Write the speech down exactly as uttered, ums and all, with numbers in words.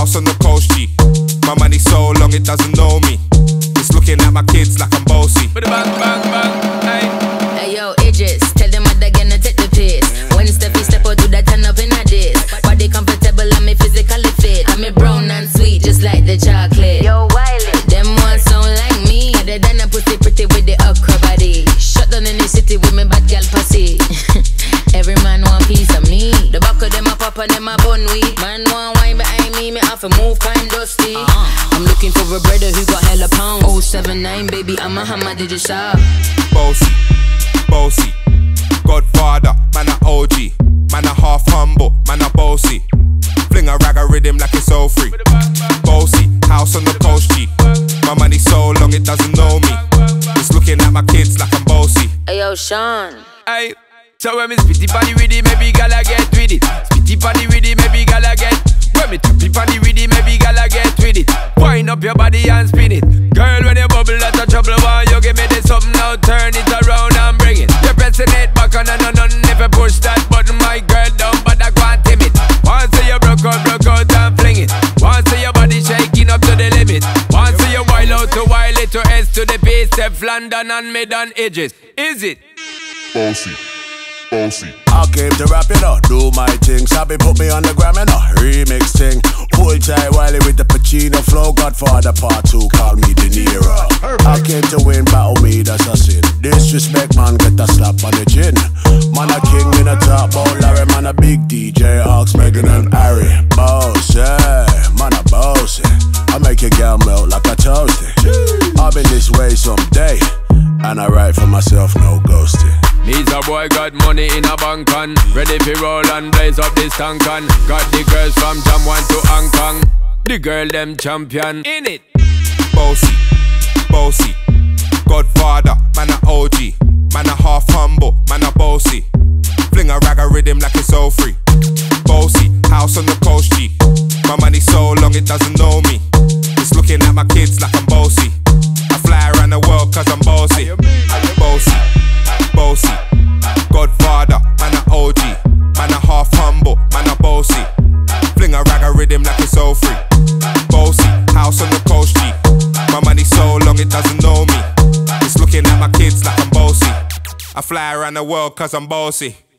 house on the coast, G. My money so long it doesn't know me. It's looking at my kids like I'm bossy. Bang, bang, bang, hey. Hey yo, Idris, tell them what they're gonna take the piss. When Steffi step out, do that turn up in a diss. Body comfortable and me physically fit. I'm a brown and sweet, just like the chocolate. Yo, Wiley, them ones sound like me. Other than a pussy pretty with the okra body. Shut down in the city with me bad girl pussy. Every man want piece of me. The back of them a pop and them a bun weed. Man want wine behind me, me have to move kind dusty. uh-huh. I'm looking for a brother who got hella pounds. oh seven nine baby, I'm a hammer, did you shop? Boasty, bossy, Godfather, man a O G. Man a half humble, man a bossy. Fling a rag a rhythm like it's all free. Bossy, house on the coast, G. My money so long it doesn't know me. It's looking at my kids like I'm bossy. Hey yo, Sean. Hey, so when me spitty body with it, maybe gala get with it. Spitty body with it, maybe gala get. When me tappy body with it, maybe gala get with it. Wind up your body and spin it. Girl, when you bubble, that's a trouble. Why you give me this something now? Turn it around and bring it. You're pressing it back on and on and if you push that button, my girl down, but I can't tame it. Once you broke out, broke out and fling it. Once your body shaking up to the limit. Once you wild out to Wiley to S to the base, Stefflon and mid on edges. Is it? Boasty, bossy. I came to rap it up, do my thing. Sabi put me on the gram and a remix thing. Hold tight Wiley with the Pacino flow. Godfather part two, call me De Niro. I came to win, battle me, that's a sin. Disrespect man, get a slap on the chin. Man a king in a top bowl, Larry man a big D J, Ox, Megan and Harry. Boss, yeah, man a boss, yeah. I make your girl melt like a toasty. I've been this way someday, and I write for myself, no ghosting. Me's a boy got money in a bank on. Ready for roll and blaze up this tank on. Got the girls from Jamwan to Hong Kong. The girl them champion in it. Bossy, bossy, Godfather, man a O G. Man a half humble, man a bossy. Fling a rag a rhythm like it's all free. Bossy, house on the coast, G. My money so long it doesn't know me. It's looking at my kids like I'm bossy. I fly around the world cause I'm bossy. Bossy, bossy, Godfather, man a O G. Man a half humble, man a bossy. Fling a rag a rhythm like it's all free. Bossy, house on the coast, G. My money so long it doesn't know me. It's looking at my kids like I'm bossy. I fly around the world cause I'm bossy.